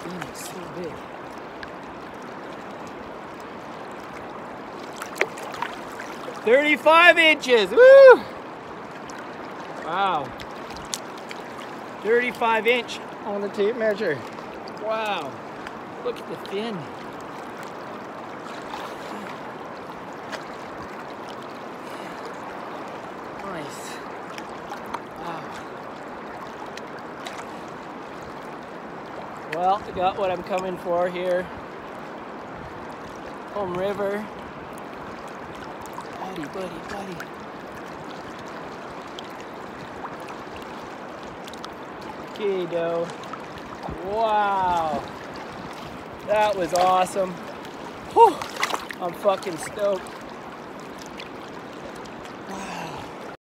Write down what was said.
fin is so big. "35 inches, woo! Wow. 35 inch on the tape measure. Wow. Look at the fin. Nice. Wow. Well, I got what I'm coming for here. Home River. Buddy, buddy, buddy. Okay, doe. Wow. That was awesome. Whew. I'm fucking stoked.